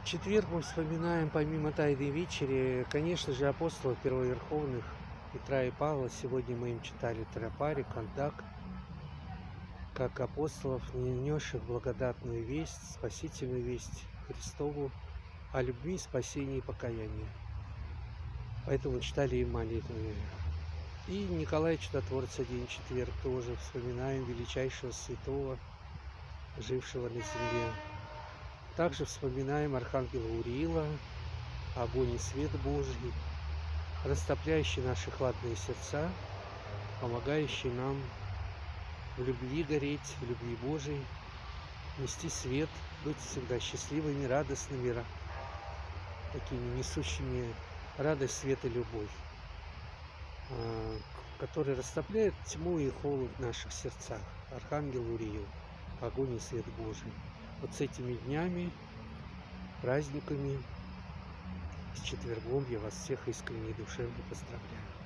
В четверг мы вспоминаем, помимо Тайной вечери, конечно же, апостолов первоверховных Петра и Павла. Сегодня мы им читали Тропарь, Кандак, как апостолов, несших благодатную весть, спасительную весть Христову о любви, спасении и покаянии. Поэтому читали им молитвы. И Николая Чудотворца, день четверг, тоже вспоминаем, величайшего святого, жившего на земле. Также вспоминаем архангела Уриила, огонь и свет Божий, растопляющий наши хладные сердца, помогающий нам в любви гореть, в любви Божией, нести свет, быть всегда счастливыми, радостными, такими несущими радость, свет и любовь, который растопляет тьму и холод в наших сердцах. Архангел Уриил, огонь и свет Божий. Вот с этими днями, праздниками, с четвергом я вас всех искренне и душевно поздравляю.